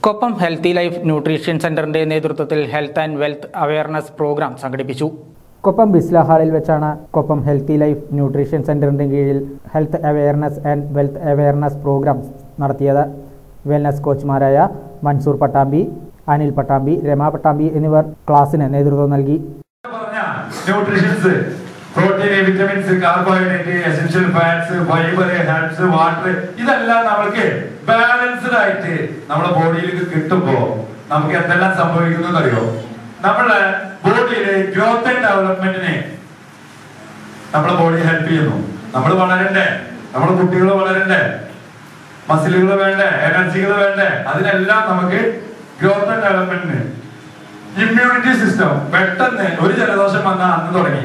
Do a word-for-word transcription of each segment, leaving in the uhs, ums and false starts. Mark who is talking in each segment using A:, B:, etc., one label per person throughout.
A: Koppam healthy life nutrition സെന്ററിന്റെ നേതൃത്വത്തിൽ health and wealth awareness programme സംഘടിപ്പിച്ചു. കൊപ്പം ബിസ്ല ഹാളിൽ വെച്ചാണ് കൊപ്പം ഹെൽത്തി ലൈഫ് ന്യൂട്രീഷൻ സെന്ററിന്റെ കീഴിൽ health awareness and wealth awareness programme നടത്തിയത്. വെൽനസ് കോച്ചുമാരായ മൻസൂർ പട്ടാമ്പി, അനിൽ പട്ടാമ്പി, രമ പട്ടാമ്പി എന്നിവർ ക്ലാസിന് നേതൃത്വം നൽകി.
B: Protein, vitamins, carbohydrate, essential fats, fibre, herbs, water ഇതെല്ലാം നമുക്ക് ബാലൻസ്ഡ് ആയിട്ട് നമ്മുടെ ബോഡിയിലേക്ക് കിട്ടുമ്പോ നമുക്ക് എന്തെല്ലാം സംഭവിക്കുന്നു അറിയോ? നമ്മുടെ ബോഡിയിലെ ഗ്രോത്ത് ആൻഡ് ഡെവലപ്മെന്റിനെ നമ്മുടെ ബോഡി ഹെൽപ്പ് ചെയ്യുന്നു. നമ്മൾ വളരണ്ടേ, നമ്മുടെ കുട്ടികൾ വളരണ്ടേ, മസിലുകൾ വേണ്ടേ, എനർജികൾ വേണ്ടേ, അതിനെല്ലാം നമുക്ക് ഗ്രോത്ത് ആൻഡ് ഡെവലപ്മെന്റിന് ഇമ്മ്യൂണിറ്റി സിസ്റ്റം പെട്ടെന്ന് ഒരു ജലദോഷം വന്നാൽ അന്ന് തുടങ്ങി,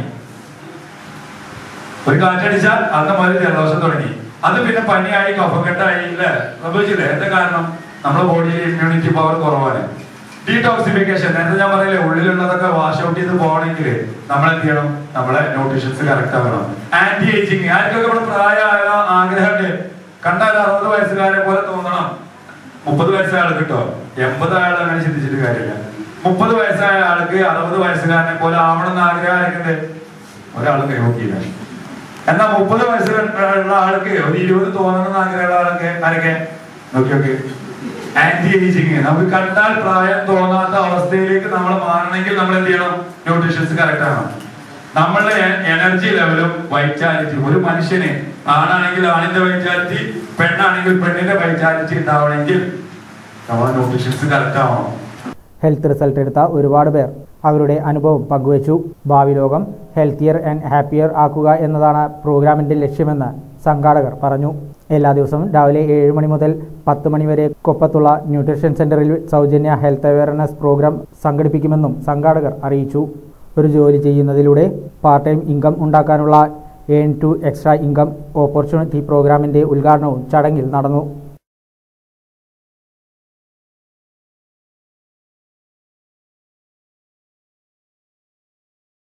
B: ഒരു കാറ്റടിച്ചാൽ അന്ന് മുതൽ ജലദോഷം തുടങ്ങി, അത് പിന്നെ പനിയായി കഫക്കെട്ടായി ഇല്ലേ സംഭവിച്ചില്ലേ? എന്താ കാരണം? നമ്മുടെ ബോഡിയിൽ ഇമ്മ്യൂണിറ്റി പവർ കുറവാണ്. ഡീടോക്സിഫിക്കേഷൻ, നേരത്തെ ഞാൻ പറയില്ലേ, ഉള്ളിലുള്ളതൊക്കെ വാഷ് ഔട്ട് ചെയ്ത് പോകണമെങ്കിൽ നമ്മൾ എന്ത് ചെയ്യണം? നമ്മളെ ന്യൂട്രീഷൻസ് കറക്റ്റ് ആകണം. ആന്റി ഏജിങ്, ആർക്കൊക്കെ ഇവിടെ പ്രായമായ ആഗ്രഹമുണ്ട്, കണ്ടാൽ അറുപത് വയസ്സുകാരെ പോലെ തോന്നണം. മുപ്പത് വയസ്സായ ആൾക്ക് കിട്ടോ, എൺപത് ആൾ അങ്ങനെ ചിന്തിച്ചിട്ട് കാര്യമില്ല. മുപ്പത് വയസ്സായ ആൾക്ക് അറുപത് വയസ്സുകാരനെ പോലെ ആവണം എന്ന് ആഗ്രഹം ആയിരിക്കണ്ടേ? ഒരാളും കൈവക്കിയില്ല. എന്നാൽ മുപ്പത് വയസ്സുള്ള ആൾക്ക് ഒരു ഇരുപത് തോന്നണമെന്ന് ആഗ്രഹമുള്ള ആളൊക്കെ ആരൊക്കെ നോക്കി നോക്കി ആന്റി ഏജിങ്, നമുക്ക് കണ്ടാൽ പ്രായം തോന്നാത്ത അവസ്ഥയിലേക്ക് നമ്മൾ മാറണമെങ്കിൽ നമ്മൾ എന്ത് ചെയ്യണം? ന്യൂട്രീഷൻസ് കറക്റ്റ് ആകണം. നമ്മളുടെ എനർജി ലെവലും വൈറ്റാലിറ്റി, ഒരു മനുഷ്യന് ആണാണെങ്കിൽ ആണിന്റെ വൈറ്റാലിറ്റി, പെണ്ണാണെങ്കിൽ പെണ്ണിന്റെ വൈറ്റാലിറ്റി ഉണ്ടാവണമെങ്കിൽ നമ്മൾ ന്യൂട്രീഷൻസ് കറക്റ്റ് ആവണം.
A: ഹെൽത്ത് റിസൾട്ട് എടുത്ത ഒരുപാട് പേർ അവരുടെ അനുഭവം പങ്കുവച്ചു. ഭാവി ലോകം ഹെൽത്തിയർ ആൻഡ് ഹാപ്പിയർ ആക്കുക എന്നതാണ് പ്രോഗ്രാമിന്റെ ലക്ഷ്യമെന്ന് സംഘാടകർ പറഞ്ഞു. എല്ലാ ദിവസവും രാവിലെ ഏഴ് മണി മുതൽ പത്ത് മണി വരെ കൊപ്പത്തുള്ള ന്യൂട്രീഷൻ സെന്ററിൽ സൗജന്യ ഹെൽത്ത് അവയർനെസ് പ്രോഗ്രാം സംഘടിപ്പിക്കുമെന്നും സംഘാടകർ അറിയിച്ചു. ഒരു ജോലി ചെയ്യുന്നതിലൂടെ പാർട്ട് ടൈം ഇൻകം ഉണ്ടാക്കാനുള്ള earn to extra income opportunity പ്രോഗ്രാമിന്റെ ഉദ്ഘാടനവും ചടങ്ങിൽ നടന്നു.